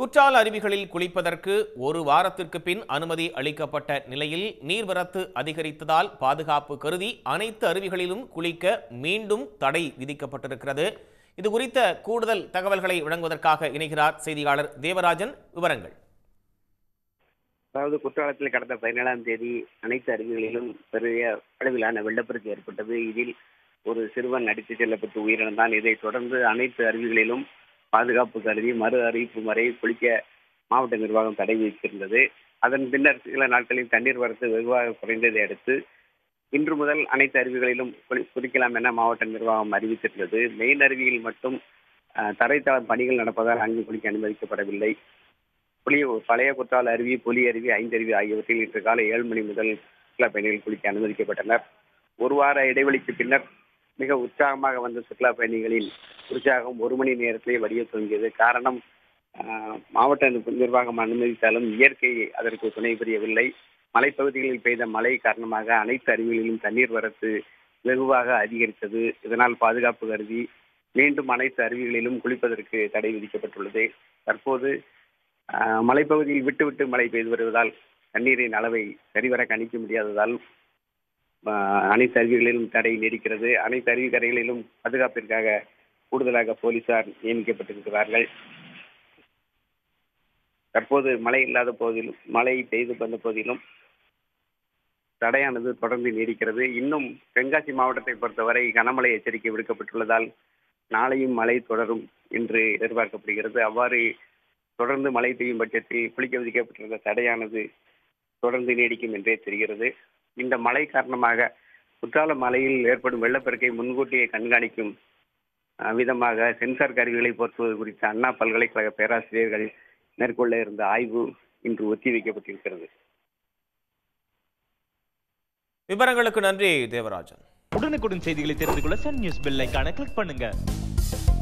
குற்றால அருவிகளில் குளிப்பதற்கு ஒரு வாரத்திற்கு பின் அனுமதி அளிக்கப்பட்ட நிலையில் நீர்வரத்து அதிகரித்ததால் பாதுகாப்பு கருதி அனைத்து அருவிகளிலும் குளிக்க மீண்டும் தடை விதிக்கப்பட்டிருக்கிறது. இது குறித்த கூடுதல் தகவல்களை வழங்குவதற்காக இணைகிறார் செய்தியாளர் தேவராஜன். விவரங்கள். அதாவது குற்றாலத்தில் கடந்த 17ஆம் தேதி அனைத்து அருவிகளிலும் பெரிய அளவிலான வெள்ளப்பெருக்கு ஏற்பட்டது. இதில் ஒரு சிறுவன் அடித்துச் செல்லப்பட்டு உயிரிழந்தான். இதைத் தொடர்ந்து அனைத்து அருவிகளிலும் பாதுகாப்பு கருதி மறு அறிவிப்பு வரை குளிக்க மாவட்ட நிர்வாகம் தடை விதித்திருந்தது. அதன் பின்னர் சில நாட்களில் தண்ணீர் வரத்து வெகுவாக குறைந்ததை அடுத்து இன்று முதல் அனைத்து அருவிகளிலும் குளிக்கலாம் என மாவட்ட நிர்வாகம் அறிவித்திருந்தது. மெயின் அருவியில் மட்டும் தரைத்தளம் பணிகள் நடப்பதால் அங்கு குளிக்க அனுமதிக்கப்படவில்லை. பழைய குற்றால அருவி, புலி அருவி, ஐந்தருவி ஆகியவற்றில் இன்று காலை 7 மணி முதல் சுற்றுலா பயணிகள் குளிக்க அனுமதிக்கப்பட்டனர். ஒரு வார இடைவெளிக்கு பின்னர் மிக உற்சாகமாக வந்த சுற்றுலா பயணிகளின் உற்சாகம் 1 மணி நேரத்திலே வடிய துவங்கியது. காரணம், மாவட்ட நிர்வாகம் அனுமதித்தாலும் இயற்கை அதற்கு துணை புரியவில்லை. மலைப்பகுதிகளில் பெய்த மழை காரணமாக அனைத்து அருவிகளிலும் தண்ணீர் வரத்து வெகுவாக அதிகரித்தது. இதனால் பாதுகாப்பு கருதி மீண்டும் அனைத்து அருவிகளிலும் குளிப்பதற்கு தடை விதிக்கப்பட்டுள்ளது. தற்போது மலைப்பகுதியில் விட்டு விட்டு மழை பெய்து வருவதால் தண்ணீரின் அளவை சரிவர கணிக்க முடியாததால் அனைத்து அருவிகளிலும் தடை நீடிக்கிறது. அனைத்து அருவிக்கரைகளிலும் பாதுகாப்பிற்காக கூடுதலாக போலீசார் நியமிக்கப்பட்டிருக்கிறார்கள். தற்போது மழை இல்லாத போதிலும், மழை பெய்து வந்த போதிலும் தடையானது தொடர்ந்து நீடிக்கிறது. இன்னும் தென்காசி மாவட்டத்தை பொறுத்தவரை கனமழை எச்சரிக்கை விடுக்கப்பட்டுள்ளதால் நாளையும் மழை தொடரும் என்று எதிர்பார்க்கப்படுகிறது. அவ்வாறு தொடர்ந்து மழை பெய்யும் பட்சத்தில் குளிக்க விதிக்கப்பட்டிருந்த தடையானது தொடர்ந்து நீடிக்கும் என்றே தெரிகிறது. இந்த மழை காரணமாக குற்றால மலையில் ஏற்படும் வெள்ளப்பெருக்கை முன்கூட்டியே கண்காணிக்கும் விதமாக சென்சார் கருவிகளை பொருத்துவது குறித்து அண்ணா பல்கலைக்கழக பேராசிரியர்கள் மேற்கொள்ள இருந்த ஆய்வு இன்று ஒத்திவைக்கப்பட்டிருக்கிறது. விவரங்களுக்கு நன்றி தேவராஜன். உடனுக்குடன் செய்திகளை தெரிந்து கொள்ள சன் நியூஸ் பெல் ஐகானை கிளிக் பண்ணுங்க.